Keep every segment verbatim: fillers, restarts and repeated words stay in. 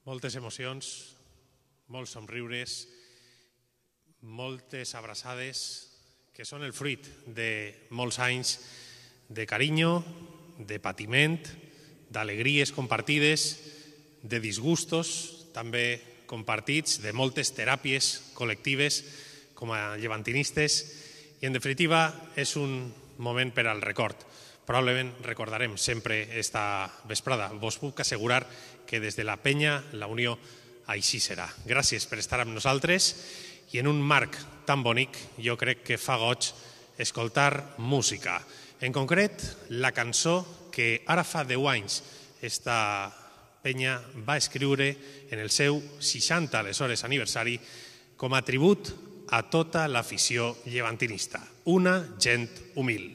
moltes emocions, molts somriures, moltes abraçades que són el fruit de molts anys de carinyo, de patiment, d'alegries compartides, de disgustos també compartits, de moltes teràpies col·lectives com a llevantinistes i, en definitiva, és un moment per al record. Probablement recordarem sempre esta vesprada. Vos puc assegurar que des de la penya, la Unió, així serà. Gràcies per estar amb nosaltres i en un marc tan bonic jo crec que fa goig escoltar música. En concret, la cançó que ara fa deu anys esta penya va escriure en el seu seixanta aleshores aniversari com a tribut a tota l'afició llevantinista. Una gent humil.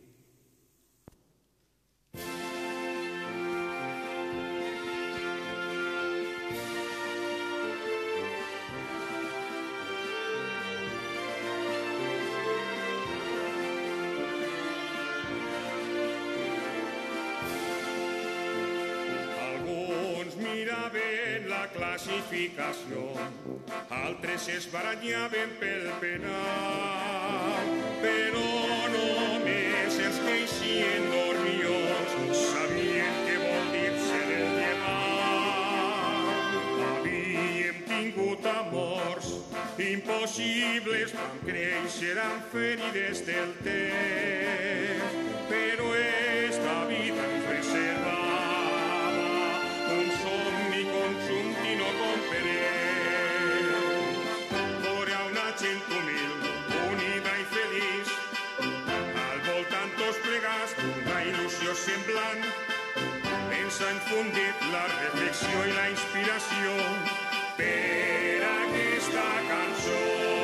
Miraven la classificació, altres es baranyaven pel penal, però només els que eixien dormions sabien què vol dir-se el llevant. Havíem tingut amors impossibles, vam créixer amb ferides del temps, però esta vida ens reserva un somni conjunt i no comparés. Fora una gent humil, unida i feliç, al voltant tots plegats d'una il·lusió semblant, ens ha infundit la reflexió i la inspiració per aquesta cançó.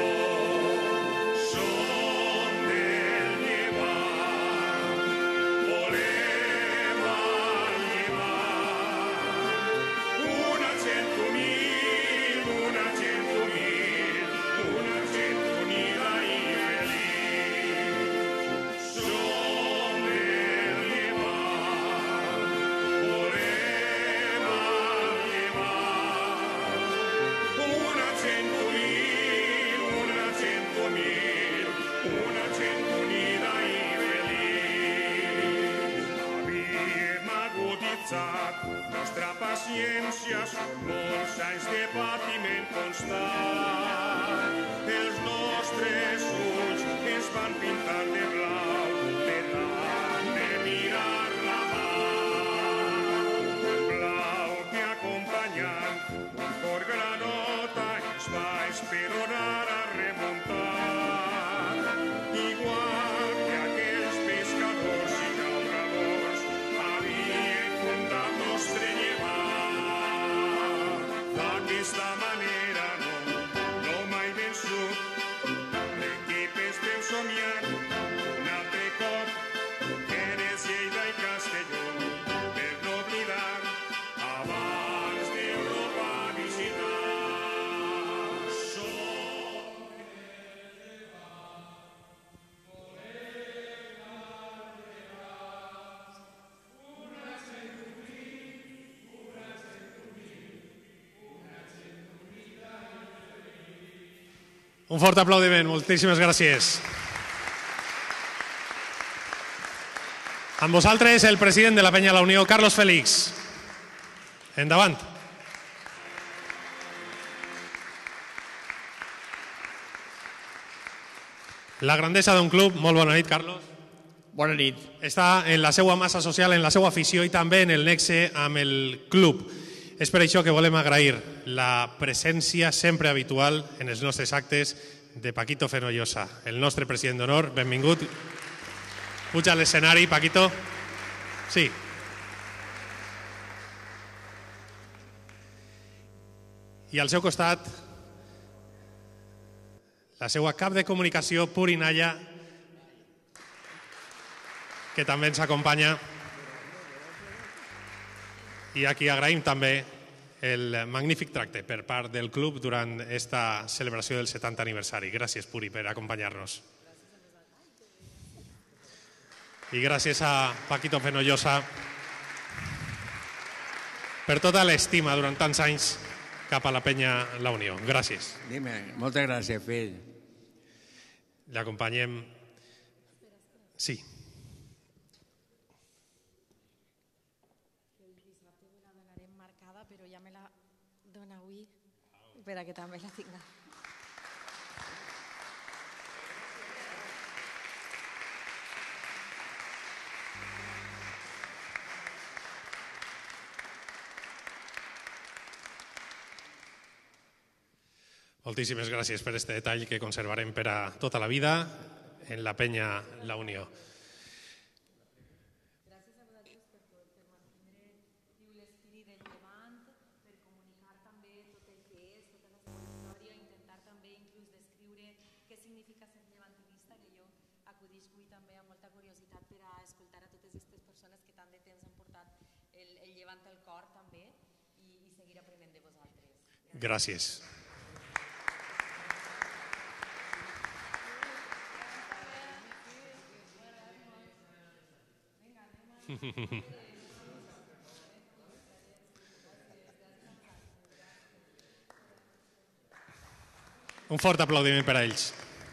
Som del llevant, volem al llevant, una gent humil, una gent humil, una gent unida i feliç. Som del llevant, volem al llevant, una gent humil, una gent humil, una gent unida i feliç. Havíem aguditzat nostra paciència, són molts anys de patiment constant. Els nostres ulls es van pintar de blau, de tant de mirar la mar. Un blau que acompanyant un cor granota ens va esperonar a remuntar. Igual que aquells pescadors i llauradors havien fundat nostre llevant. D'aquesta manera no, no mai vençut, l'equip estem somiant un altre cop, que eres Lleida i Castelló, per no oblidar abans d'Europa visitar. Som Un fort aplaudiment, moltíssimes gràcies. Amb vosaltres, el president de la penya La Unió, Carlos Félix. Endavant. La grandesa d'un club, molt bona nit, Carlos. Bona nit. Està en la seva massa social, en la seva afició i també en el nexe amb el club. És per això que volem agrair la presència sempre habitual en els nostres actes de Paquito Fenollosa, el nostre president d'honor. Benvingut. Puja a l'escenari, Paquito. Sí. I al seu costat, la seva cap de comunicació, Puri Naya, que també ens acompanya. I aquí agraïm també el magnífic tracte per part del club durant esta celebració del setanta aniversari. Gràcies, Puri, per acompanyar-nos. I gràcies a Paquito Fenollosa per tota l'estima durant tants anys cap a la penya La Unió. Gràcies. Dime, moltes gràcies, fill. L'acompanyem... Sí. El dissabte me la donarem marcada, però ja me la dona avui per a que també la tinga. Moltíssimes gràcies per aquest detall que conservarem per a tota la vida en la penya La Unió. Gràcies a vosaltres per, per mantenir viu l'espírit del llevant, per comunicar també tot el que és, tota la seva història, intentar també inclús descriure què significa ser llevantinista, que jo acudís avui també amb molta curiositat per a escoltar a totes aquestes persones que tant de temps han portat el, el llevant al cor també i, i seguir aprenent de vosaltres. Gràcies. Un fort aplaudiment per a ells.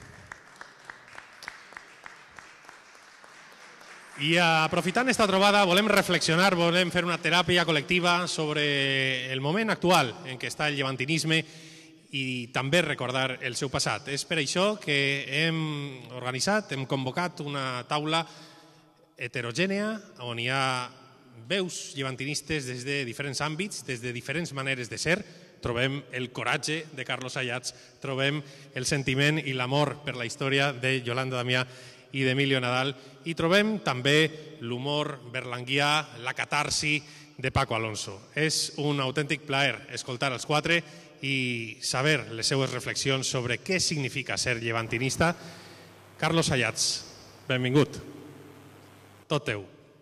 I aprofitant esta trobada volem reflexionar, volem fer una teràpia col·lectiva sobre el moment actual en què està el llevantinisme i també recordar el seu passat. És per això que hem organitzat, hem convocat una taula heterogènia on hi ha veus llevantinistes des de diferents àmbits, des de diferents maneres de ser. Trobem el coratge de Carlos Ayats, trobem el sentiment i l'amor per la història de Yolanda Damià i d'Emilio Nadal i trobem també l'humor berlanguià, la catarsi de Paco Alonso. És un autèntic plaer escoltar els quatre i saber les seues reflexions sobre què significa ser llevantinista. Carlos Ayats, benvingut. Tot teu.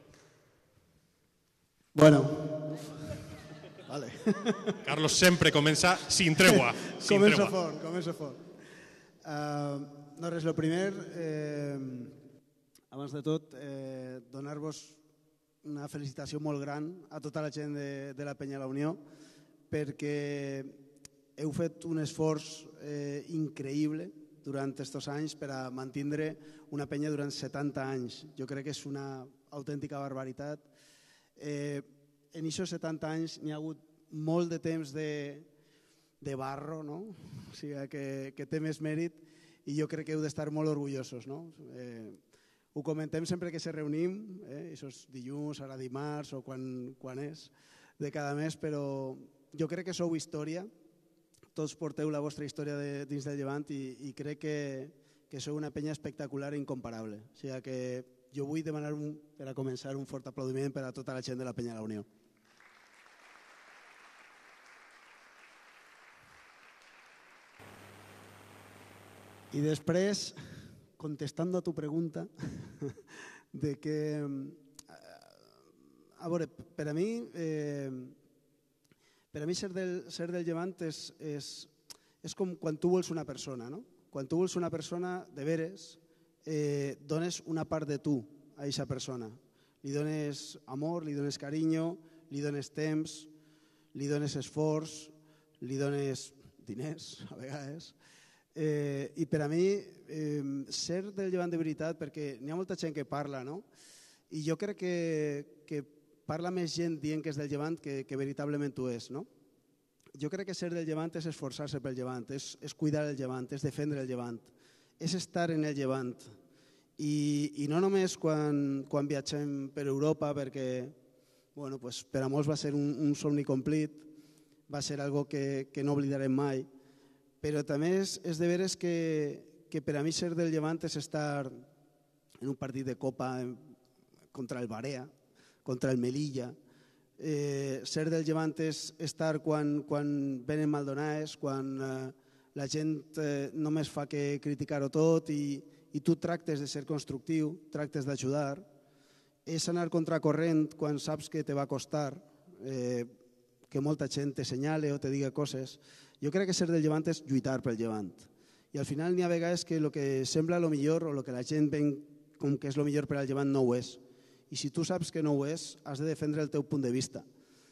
Bueno, vale. Carlos sempre comença sin tregua. Sin comença tregua. fort, comença fort. Uh, no res, el primer, eh, abans de tot, eh, donar-vos una felicitació molt gran a tota la gent de, de la Penya La Unió perquè heu fet un esforç eh, increïble durant aquests anys per a mantindre una penya durant setanta anys. Jo crec que és una autèntica barbaritat. Eh, en aquests setanta anys n'hi ha hagut molt de temps de, de barro, no? O sigui, que, que té més mèrit i jo crec que heu d'estar molt orgullosos. No? Eh, ho comentem sempre que se reunim, eh? Això és dilluns, ara dimarts o quan, quan és de cada mes, però jo crec que sou història, tots porteu la vostra història de, dins del Llevant i, i crec que, que sou una penya espectacular i incomparable. O sigui que jo vull demanar un, per a començar un fort aplaudiment per a tota la gent de la Penya La Unió. I després, contestant a tu pregunta, de que, a veure, per a mi, eh, per a mi ser del, ser del Llevant és, és, és com quan tu vols una persona, no? Quan tu vols una persona, de veres, eh, dones una part de tu a aquesta persona. Li dones amor, li dones carinyo, li dones temps, li dones esforç, li dones diners, a vegades. Eh, I per a mi, eh, ser del Llevant de veritat, perquè n'hi ha molta gent que parla, no? I jo crec que, que parla més gent dient que és del Llevant que, que veritablement ho és, no? Jo crec que ser del Llevant és esforçar-se pel Llevant, és, és cuidar el Llevant, és defendre el Llevant, és estar en el Llevant. I, i no només quan, quan viatgem per Europa, perquè bueno, pues, per a molts va ser un, un somni complit, va ser algo que, que no oblidarem mai, però també és, és de veres que, que per a mi ser del Llevant és estar en un partit de Copa contra el Barea, contra el Melilla. Eh, ser del Llevant és estar quan, quan venen Maldonaes, quan eh, la gent eh, només fa que criticar-ho tot i, i tu tractes de ser constructiu, tractes d'ajudar. És anar contracorrent quan saps que te va costar, eh, que molta gent te senyale o te diga coses. Jo crec que ser del Llevant és lluitar pel Llevant. I al final n'hi ha vegades que el que sembla el millor o el que la gent ven com que és el millor per al Llevant no ho és. I si tu saps que no ho és, has de defendre el teu punt de vista.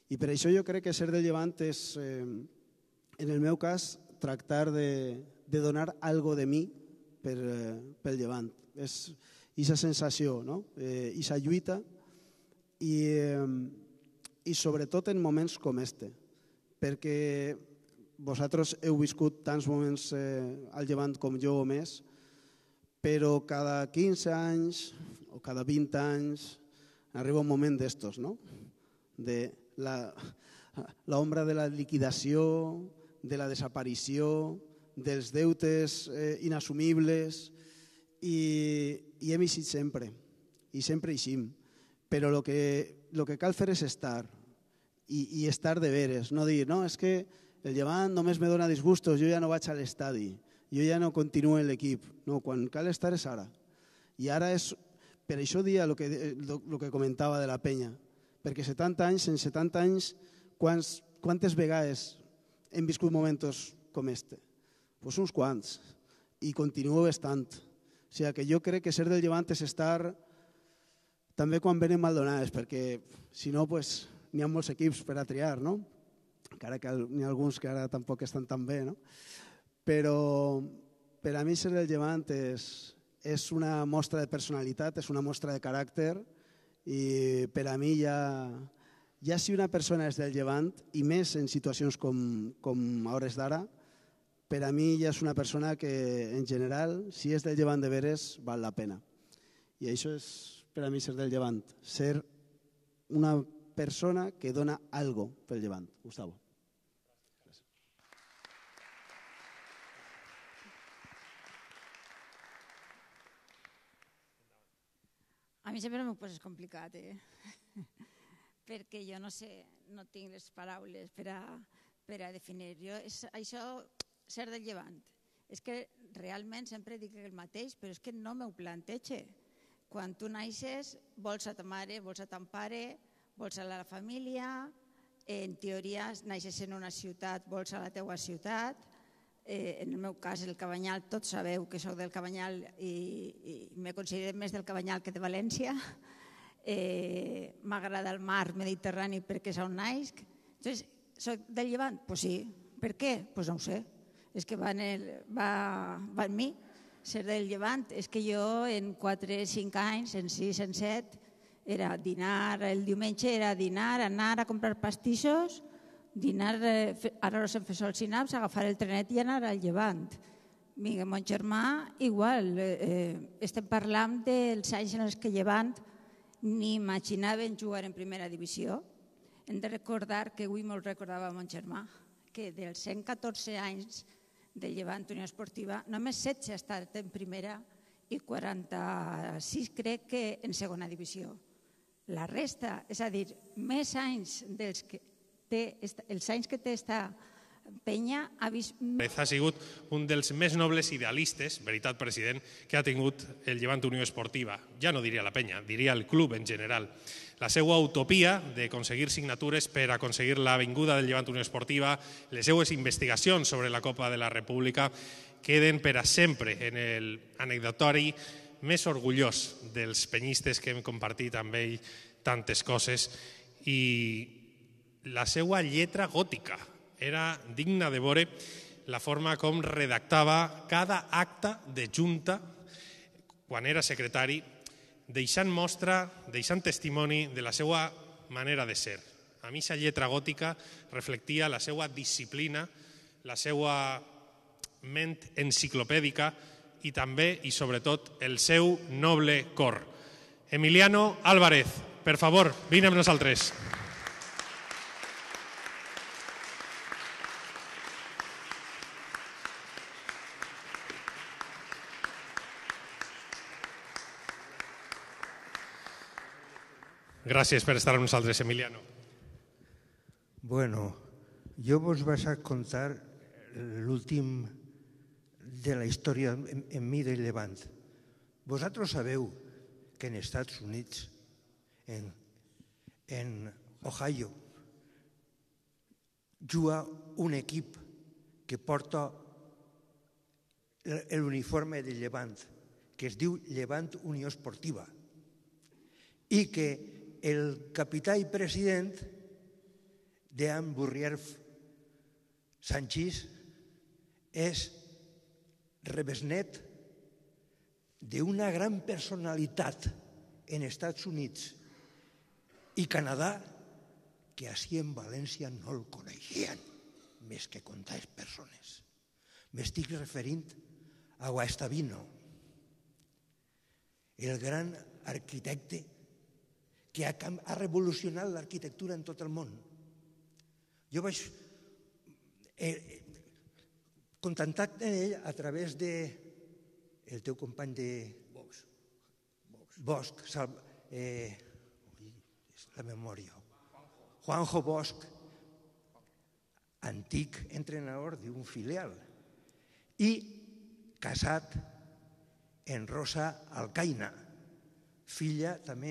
I per això jo crec que ser del Llevant és, eh, en el meu cas, tractar de, de donar algo de mi per, eh, pel Llevant. És aquesta sensació, no? eh, aquesta lluita i, eh, i sobretot en moments com este, perquè vosaltres heu viscut tants moments eh, al Llevant com jo o més, però cada quinze anys o cada vint anys arriba un moment d'estos, no? De la, l'ombra de la liquidació, de la desaparició, dels deutes eh, inassumibles, i, i hem eixit sempre, i sempre eixim. Però el que, lo que cal fer és estar, i, i estar de veres, no dir, no, és que el Llevant només me dona disgustos, jo ja no vaig a l'estadi, jo ja no continuo en l'equip. No, quan cal estar és ara. I ara és, per això dia el que, lo, lo que comentava de la penya, perquè setanta anys, en setanta anys, quants, quantes vegades hem viscut moments com este? Pues uns quants, i continuo estant. O sigui que jo crec que ser del Llevant és estar també quan venen maldonades, perquè si no, pues, n'hi ha molts equips per a triar, no? Encara que n'hi ha alguns que ara tampoc estan tan bé, no? Però per a mi ser del Llevant és, és una mostra de personalitat, és una mostra de caràcter, i per a mi ja, ja si una persona és del Llevant, i més en situacions com, com a hores d'ara, per a mi ja és una persona que en general, si és del Llevant de veres, val la pena. I això és per a mi ser del Llevant, ser una persona que dona algo pel Llevant. Gustavo. A mi sempre m'ho poses complicat, eh? Perquè jo no sé, no tinc les paraules per a, per a definir. Jo, és, això, ser del Llevant, és que realment sempre dic el mateix, però és que no m'ho planteja. Quan tu naixes, vols a ta mare, vols a ton pare, vols a la família, en teoria naixes en una ciutat, vols a la teua ciutat. Eh, en el meu cas, el Cabanyal, tots sabeu que soc del Cabanyal i, i me considero més del Cabanyal que de València. Eh, M'agrada el mar Mediterrani perquè és on naix. Entonces, soc del Llevant? Pues sí. Per què? Pues no ho sé. És que va en, el, va, va en mi ser del Llevant. És que jo en quatre, cinc anys, en sis, en set, era dinar, el diumenge era dinar, anar a comprar pastissos, dinar, ara no se'n fa sol sinaps, agafar el trenet i anar al Llevant. Miguel, mon germà, igual. Eh, estem parlant dels anys en els que Llevant ni imaginaven jugar en primera divisió. Hem de recordar, que avui me'l recordava mon germà, que dels cent catorze anys de Llevant Unió Esportiva, només setze ha estat en primera i quaranta-sis crec que en segona divisió. La resta, és a dir, més anys dels que té, els anys que té esta penya ha vist... Ha sigut un dels més nobles idealistes, veritat, president, que ha tingut el Llevant Unió Esportiva. Ja no diria la penya, diria el club en general. La seva utopia d'aconseguir signatures per aconseguir la vinguda del Llevant Unió Esportiva, les seues investigacions sobre la Copa de la República, queden per a sempre en l'anecdotori més orgullós dels penyistes que hem compartit amb ell tantes coses. I la seva lletra gòtica era digna de veure la forma com redactava cada acte de junta quan era secretari, deixant mostra, deixant testimoni de la seva manera de ser. A mi aquesta lletra gòtica reflectia la seva disciplina, la seva ment enciclopèdica i també i sobretot el seu noble cor. Emiliano Álvarez, per favor, vine amb nosaltres. Gràcies per estar amb nosaltres, Emiliano. Bueno, jo vos vaig a contar l'últim de la història en mi del Llevant. Vosaltres sabeu que en Estats Units, en, en Ohio, juga un equip que porta l'uniforme del Llevant, que es diu Llevant Unió Esportiva, i que el capità i president d'Anne Bourrier Sanchis és rebesnet d'una gran personalitat en Estats Units i Canadà que així en València no el coneixien, més que contar persones. M'estic referint a Guastavino, el gran arquitecte que ha revolucionat l'arquitectura en tot el món. Jo vaig contactar amb ell a través del teu company de Bosch, la memòria, Juanjo Bosch, antic entrenador d'un filial, i casat en Rosa Alcaina, filla també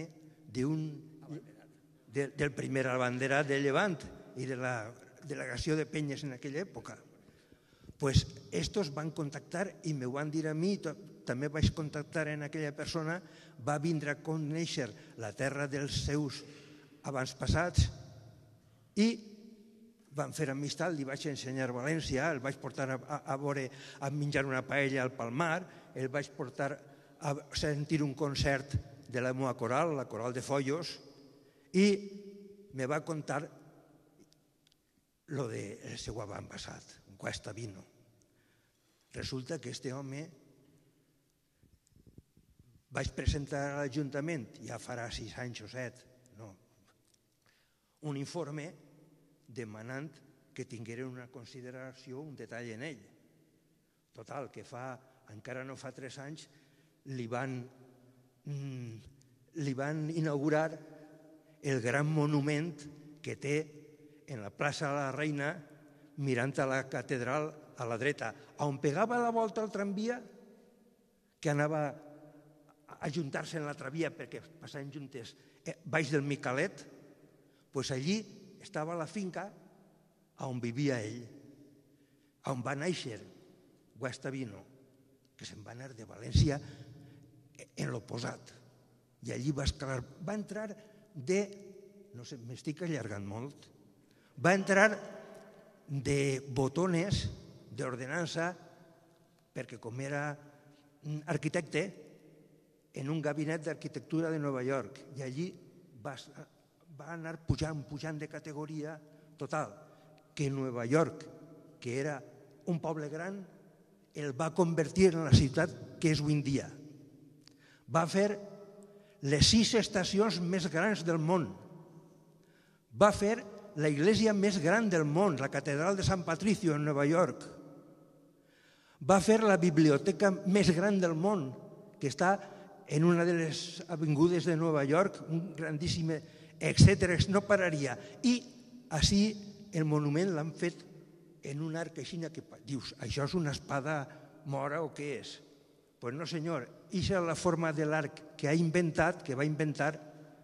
del primer abanderat de Llevant i de la delegació de Penyes en aquella època. Pues estos van contactar i me ho van dir a mi, també vaig contactar en aquella persona, va vindre a conèixer la terra dels seus avantpassats i van fer amistat, li vaig ensenyar València, el vaig portar a veure, a menjar una paella al Palmar, el vaig portar a sentir un concert de la meva coral, la coral de Follos, i me va contar lo del seu avantpassat, Guastavino. Resulta que este home vaig presentar a l'Ajuntament, ja farà sis anys o set, no, un informe demanant que tingueren una consideració, un detall en ell. Total, que fa, encara no fa tres anys, li van, li van inaugurar el gran monument que té en la plaça de la Reina, mirant a la catedral a la dreta, on pegava la volta al tramvia, que anava a ajuntar-se en l'altra via perquè passaven juntes baix del Micalet, doncs allí estava la finca on vivia ell, on va néixer Guastavino, que se'n va anar de València en l'oposat. I allí va escalar. Va entrar de... no sé, m'estic allargant molt. Va entrar de botones d'ordenança perquè com era arquitecte en un gabinet d'arquitectura de Nova York i allí va va anar pujant, pujant de categoria total, que Nova York, que era un poble gran, el va convertir en la ciutat que és avui en dia. Va fer les sis estacions més grans del món. Va fer la iglesia més gran del món, la catedral de San Patricio en Nova York. Va fer la biblioteca més gran del món, que està en una de les avingudes de Nova York, un grandíssim, etcètera, no pararia. I així el monument l'han fet en un arc així que dius, això és una espada mora o què és? Doncs no senyor, això és la forma de l'arc que ha inventat, que va inventar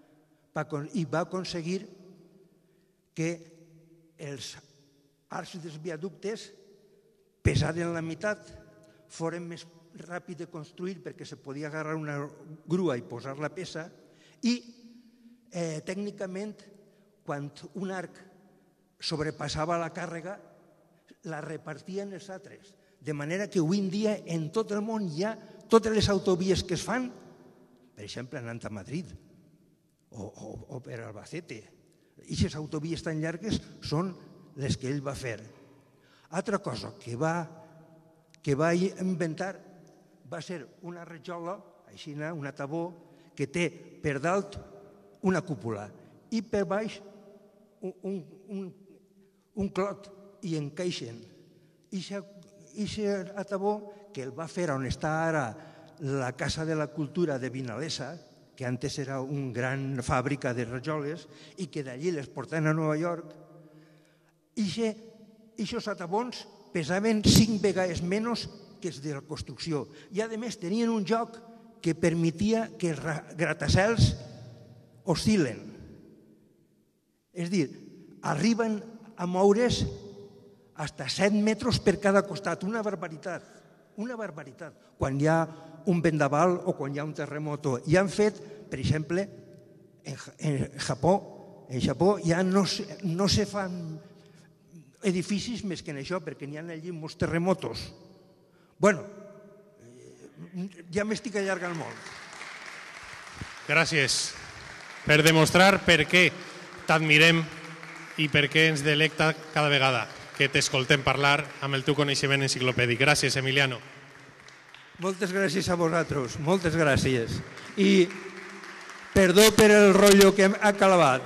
i va aconseguir que els arcs dels viaductes pesaren la meitat, foren més ràpid de construir perquè se podia agarrar una grua i posar la peça i Eh, tècnicament, quan un arc sobrepassava la càrrega, la repartien els altres. De manera que avui en dia en tot el món hi ha totes les autovies que es fan, per exemple, anant a Madrid o, o, o per Albacete. I aquestes autovies tan llargues són les que ell va fer. Altra cosa que va, que va inventar va ser una rajola, així, una tabó, que té per dalt una cúpula i per baix un, un, un clot i encaixen. I aquest atabó que el va fer on està ara la Casa de la Cultura de Vinalesa, que antes era una gran fàbrica de rajoles i que d'allí les portaven a Nova York, i aquests atabons pesaven cinc vegades menys que els de la construcció. I a més tenien un joc que permetia que els gratacels oscil·len. És a dir, arriben a moure's fins a set metres per cada costat. Una barbaritat, una barbaritat. Quan hi ha un vendaval o quan hi ha un terremoto. I han fet, per exemple, en Japó, En Japó ja no se, no se fan edificis més que en això, perquè n'hi ha allí molts terremotos. Bueno, ja m'estic allargant molt. Gràcies per demostrar per què t'admirem i per què ens delecta cada vegada que t'escoltem parlar amb el teu coneixement enciclopèdic. Gràcies, Emiliano. Moltes gràcies a vosaltres, moltes gràcies. I perdó per el rotllo que ha clavat.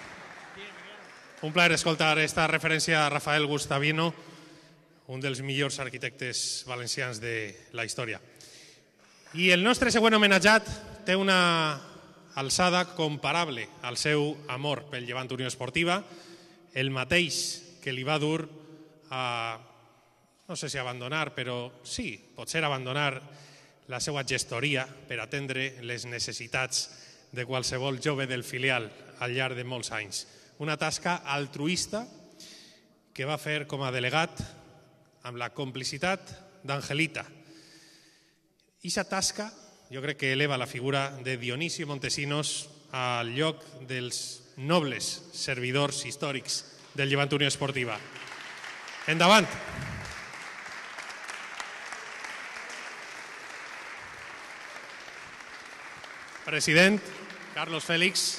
Un plaer escoltar esta referència a Rafael Gustavino, un dels millors arquitectes valencians de la història. I el nostre següent homenatjat té una alçada comparable al seu amor pel Llevant Unió Esportiva, el mateix que li va dur a, no sé si abandonar, però sí, potser abandonar la seva gestoria per atendre les necessitats de qualsevol jove del filial al llarg de molts anys. Una tasca altruista que va fer com a delegat amb la complicitat d'Angelita. Ixa tasca jo crec que eleva la figura de Dionisio Montesinos al lloc dels nobles servidors històrics del Llevant Unió Esportiva. Endavant. President Carlos Félix,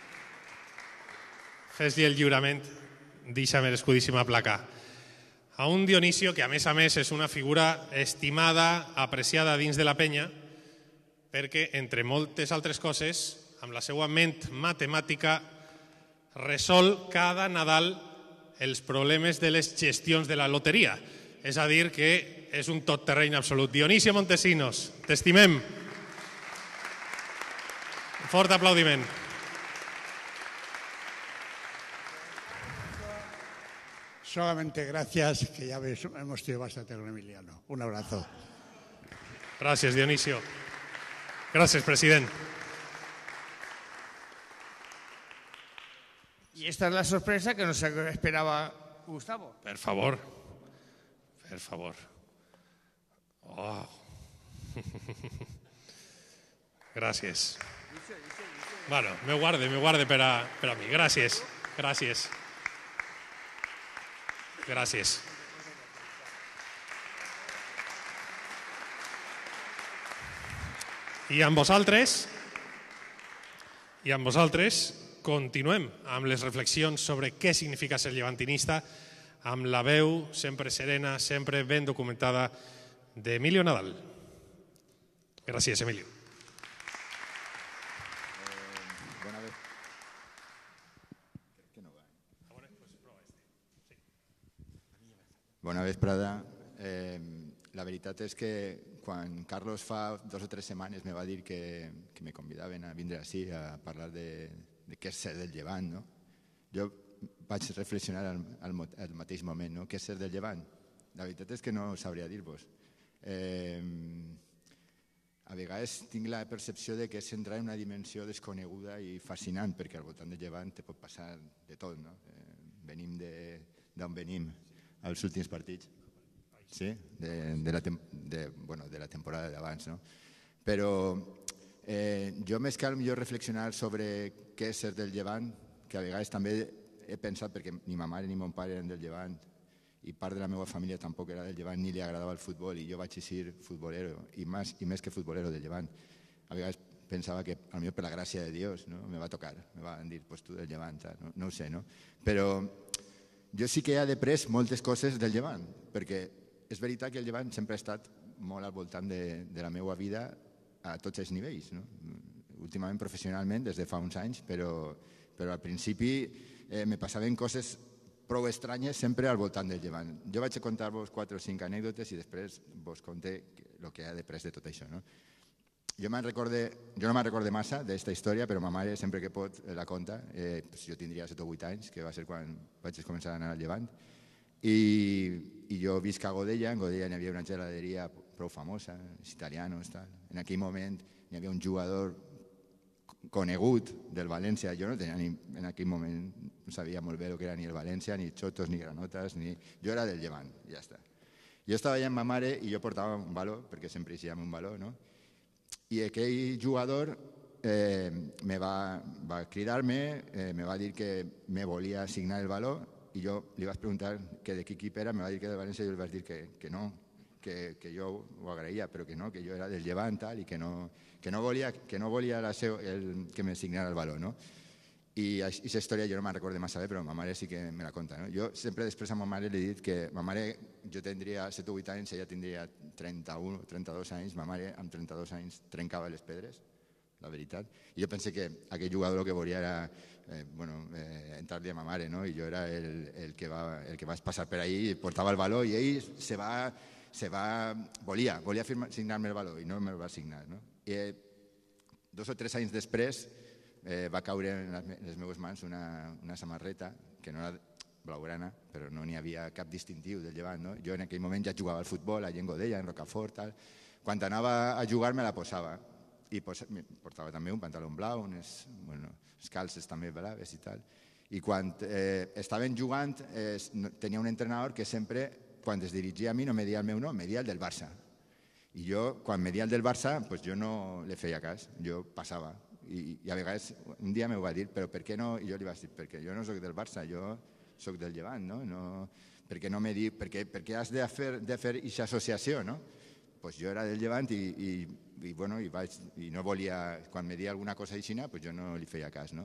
fes-li el lliurament d'eixa merescudíssima placa. A un Dionisio que, a més a més, és una figura estimada, apreciada dins de la penya, perquè, entre moltes altres coses, amb la seva ment matemàtica, resol cada Nadal els problemes de les gestions de la loteria. És a dir, que és un tot terreny absolut. Dionisio Montesinos, t'estimem. Fort aplaudiment. Solamente gracias, que ya ves, hemos tenido bastante con Emiliano. Un abrazo. Gracias, Dionisio. Gracias, president. Y esta es la sorpresa que nos esperaba Gustavo. Per favor. Per favor. Oh. Gràcies. Bueno, me guarde, me guarde per a, per a mi. Gràcies. Gràcies. Gràcies. I amb vosaltres, i amb vosaltres, continuem amb les reflexions sobre què significa ser llevantinista, amb la veu sempre serena, sempre ben documentada d'Emilio Nadal. Gràcies, Emilio. Bona vesprada. Eh, la veritat és que quan Carlos fa dos o tres setmanes me va dir que, que me convidaven a vindre així a parlar de, de què és ser del Llevant, no? Jo vaig reflexionar al, al, al mateix moment, no? Què és ser del Llevant? La veritat és que no sabria dir-vos. Eh, a vegades tinc la percepció de que és entrar en una dimensió desconeguda i fascinant, perquè al voltant del Llevant te pot passar de tot, no? Eh, venim d'on venim als últims partits, sí? de, de, la, de, bueno, de la temporada d'abans. No? Però eh, jo més que millor reflexionar sobre què és ser del Llevant, que a vegades també he pensat, perquè ni ma mare ni mon pare eren del Llevant, i part de la meva família tampoc era del Llevant, ni li agradava el futbol, i jo vaig ser futbolero, i més, i més que futbolero del Llevant. A vegades pensava que, potser per la gràcia de Dios, no? Me va tocar, me van dir, pues tu del Llevant, no, no ho sé, no? Però jo sí que he après moltes coses del Llevant, perquè és veritat que el Llevant sempre ha estat molt al voltant de, de la meva vida a tots els nivells, no? Últimament professionalment des de fa uns anys, però, però al principi eh, me passaven coses prou estranyes sempre al voltant del Llevant. Jo vaig a contar-vos quatre o cinc anècdotes i després vos conté el que he après de tot això. No? Jo, recorde, jo no me'n recorde massa d'aquesta història, però ma mare sempre que pot la conta. Eh, pues jo tindria set o vuit anys, que va ser quan vaig començar a anar al Llevant. I, i jo visc a Godella, en Godella hi havia una geladeria prou famosa, els italianos, tal. En aquell moment hi havia un jugador conegut del València. Jo no tenia ni, en aquell moment no sabia molt bé el que era ni el València, ni xotos, ni granotes, ni... Jo era del Llevant, i ja està. Jo estava allà amb ma mare i jo portava un baló, perquè sempre hi havia un baló, no? I aquell jugador eh, me va, va cridar-me, eh, me va dir que me volia assignar el valor i jo li vaig preguntar que de quin equip era, me va dir que de València i jo li vaig dir que, que no, que, que jo ho agraïa, però que no, que jo era del Llevant tal, i que no, que no volia, que no volia la seu, el, que m'assignara el valor. No? I aquesta història jo no me'n recordo massa bé, però ma mare sí que me la conta. No? Jo sempre després a ma mare li he dit que ma mare, jo tindria set o vuit anys, ella tindria trenta-un o trenta-dos anys, ma mare amb trenta-dos anys trencava les pedres, la veritat. I jo pensé que aquell jugador el que volia era eh, bueno, eh, entrar-li a ma mare, no? I jo era el, el, que va, el que vas passar per ahí, portava el valor i ell se va, se va, volia, volia signar-me el valor i no me'l va signar. No? I eh, dos o tres anys després eh, va caure en les, les meves mans una, una samarreta que no era blaugrana, però no n'hi havia cap distintiu del Llevant. No? Jo en aquell moment ja jugava al futbol, a Llengodella, en Rocafort, tal. Quan anava a jugar me la posava. I portava també un pantaló blau, unes, bueno, unes calces també blaves i tal. I quan eh, estaven jugant eh, tenia un entrenador que sempre, quan es dirigia a mi, no me dia el meu nom, me dia el del Barça. I jo, quan me dia el del Barça, pues jo no li feia cas, jo passava. I, i a vegades un dia m'ho va dir, però per què no? I jo li vaig dir, perquè jo no soc del Barça, jo soc del Llevant, no? no per què no me diu, per què, per què has de fer aquesta associació, no? Pues jo era del Llevant i, i, i, bueno, i, vaig, i no volia, quan me dia alguna cosa així, pues jo no li feia cas. No?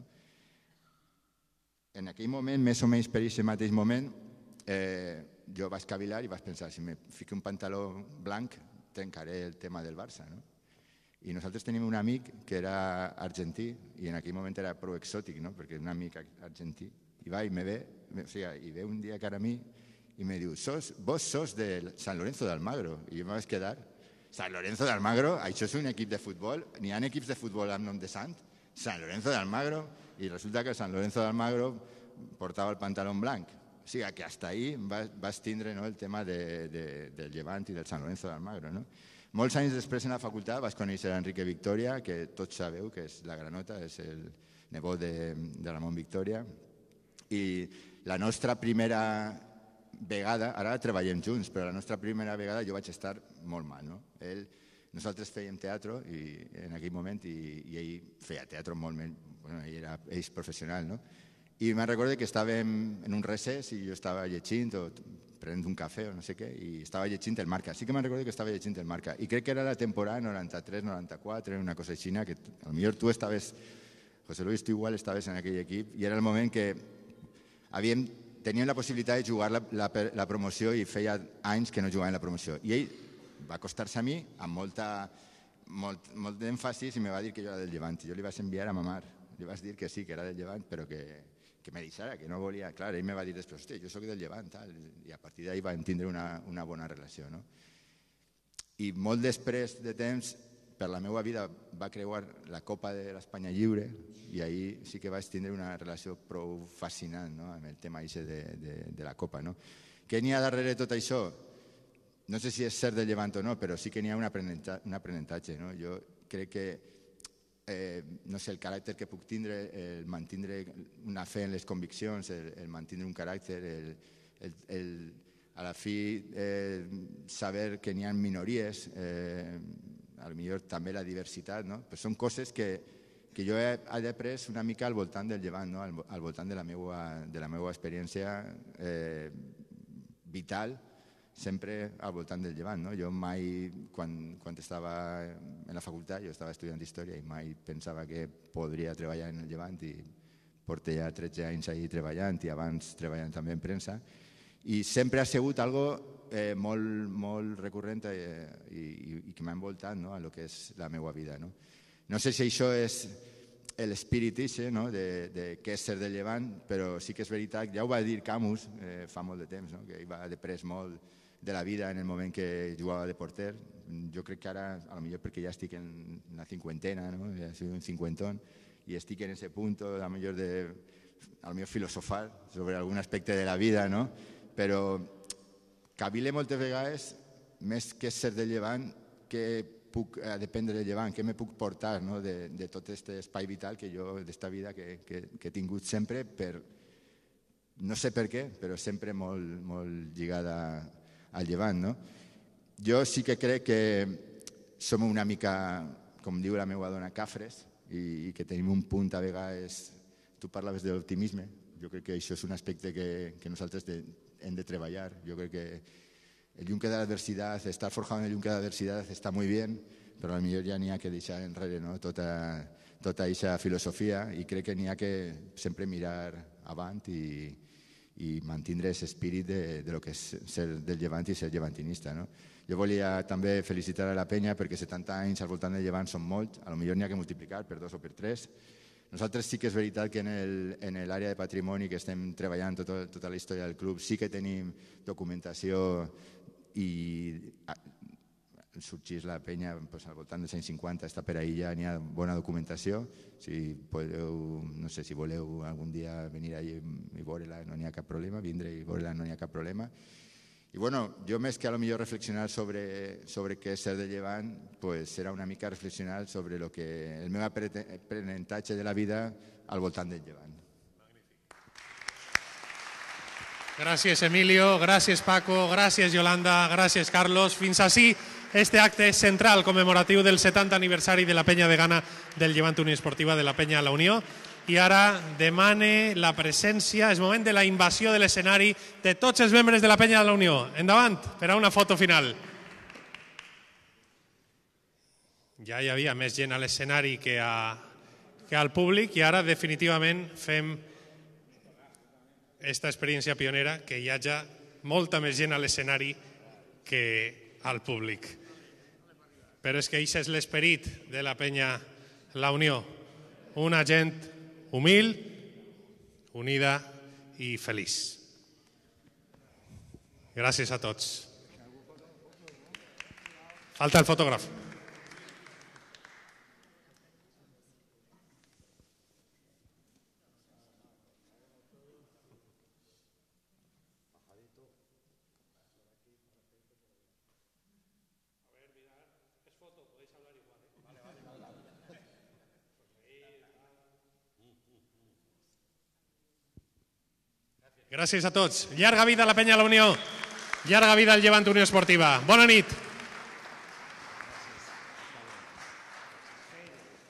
En aquell moment, més o menys per aquest mateix moment, eh, jo vaig cavilar i vaig pensar, si me fico un pantaló blanc, trencaré el tema del Barça. No? I nosaltres tenim un amic que era argentí i en aquell moment era prou exòtic, no? perquè un amic argentí, i va i me ve, o sigui, i ve un dia cara a mi i me diu, sos, vos sos de San Lorenzo de Almagro. I jo me vaig quedar, San Lorenzo de Almagro, això és un equip de futbol, n'hi ha equips de futbol amb nom de sant, San Lorenzo de Almagro, i resulta que San Lorenzo de Almagro portava el pantaló blanc. O sigui que hasta ahí vas, vas tindre, no, el tema de, de, del Llevant i del San Lorenzo de Almagro. No? Molts anys després en la facultat vas conèixer Enrique Victoria, que tots sabeu que és la granota, és el nebot de, de Ramon Victoria. I la nostra primera vegada, ara treballem junts, però la nostra primera vegada jo vaig estar molt mal. No? Ell, nosaltres fèiem teatre i, en aquell moment i, i ell feia teatre molt més, bueno, ell era ell professional. No? I me'n recordo que estàvem en un recés i jo estava llegint o prenent un cafè o no sé què i estava llegint el Marca. Sí que me'n recordo que estava llegint el Marca i crec que era la temporada noranta-tres noranta-quatre, una cosa així, que potser tu estaves, José Luis, tu igual estaves en aquell equip i era el moment que havíem teníem la possibilitat de jugar la, la, la promoció i feia anys que no jugaven la promoció. I ell va acostar-se a mi amb molta, molt, molt d'èmfasis i me va dir que jo era del Llevant. I jo li vaig enviar a ma mare. Li vaig dir que sí, que era del Llevant, però que, que me deixara, que no volia... Clar, ell me va dir després, hosti, jo soc del Llevant, tal. I a partir d'ahir vam tindre una, una bona relació. No? I molt després de temps, per la meva vida, va creuar la Copa de l'Espanya Lliure i ahir sí que vaig tindre una relació prou fascinant, no? amb el tema de, de, de la Copa. No? Què n'hi ha darrere tot això? No sé si és ser del Llevant o no, però sí que n'hi ha un aprenentatge. Un aprenentatge no? Jo crec que eh, no sé, el caràcter que puc tindre, el mantindre una fe en les conviccions, el, el mantindre un caràcter, el, el, el, a la fi eh, saber que n'hi ha minories, eh, potser també la diversitat, no? Però són coses que, que jo he, he après una mica al voltant del Llevant, no? al, al voltant de la meva, de la meva experiència eh, vital, sempre al voltant del Llevant. No? Jo mai, quan, quan estava en la facultat, jo estava estudiant història i mai pensava que podria treballar en el Llevant i porto ja tretze anys ahí treballant i abans treballant també en premsa i sempre ha sigut algo Eh, molt, molt recurrent eh, i, i que m'ha envoltat no, a lo que és la meva vida. No, no sé si això és l'espírit no, de, de què és ser del Llevant, però sí que és veritat, ja ho va dir Camus eh, fa molt de temps, no, que ell va després molt de la vida en el moment que jugava de porter. Jo crec que ara, a lo millor perquè ja estic en la cinquantena, no, ja soy un cincuentón, i estic en ese punto, a lo millor de a lo millor filosofar sobre algun aspecte de la vida, no, però cavile moltes vegades, més que ser del Llevant, que puc eh, dependre del Llevant, què me puc portar no? de, de tot aquest espai vital que jo, d'esta vida que, que, que he tingut sempre, per, no sé per què, però sempre molt, molt lligada al Llevant. No? Jo sí que crec que som una mica, com diu la meva dona, cafres, i, i que tenim un punt a vegades... Tu parlaves de l'optimisme, jo crec que això és un aspecte que, que nosaltres de, hem de treballar. Jo crec que el yunque de l'adversidad, estar forjado en el yunque de l'adversidad està molt bé, però potser ja n'hi ha que deixar enrere, no? tota tota aquesta filosofia, i crec que n'hi ha que sempre mirar avant i, i mantindre aquest espírit de, de lo que és ser del Llevant i ser llevantinista. No? Jo volia també felicitar a la penya perquè setanta anys al voltant del Llevant són molt, potser n'hi ha que multiplicar per dos o per tres. Nosaltres sí que és veritat que en l'àrea de patrimoni que estem treballant tota, tota la història del club sí que tenim documentació i sorgeix la penya pues, al voltant dels anys cinquanta, està per ahí ja, n'hi ha bona documentació. Si podeu, no sé si voleu algun dia venir allà i veure-la, no n'hi ha cap problema, vindre i veure-la no n'hi ha cap problema. I bueno, jo més que a lo millor reflexionar sobre, sobre què és ser de Llevant, pues, serà una mica reflexionar sobre lo que, el meu aprenentatge de la vida al voltant del Llevant. Gràcies, Emilio, gràcies, Paco, gràcies, Yolanda, gràcies, Carlos. Fins ací este acte central commemoratiu del setanta aniversari de la penya de Gana del Llevant Unió Esportiva de la penya a la Unió. I ara demane la presència, és moment de la invasió de l'escenari de tots els membres de la penya de la Unió. Endavant, per a una foto final. Ja hi havia més gent a l'escenari que, a, que al públic i ara definitivament fem esta experiència pionera que hi hagi molta més gent a l'escenari que al públic. Però és que això és l'esperit de la penya La Unió. Una gent humil, unida i feliç. Gràcies a tots. Falta el fotògraf. Gràcies a tots. Llarga vida a la penya a la Unió. Llarga vida al Llevant Unió Esportiva. Bona nit.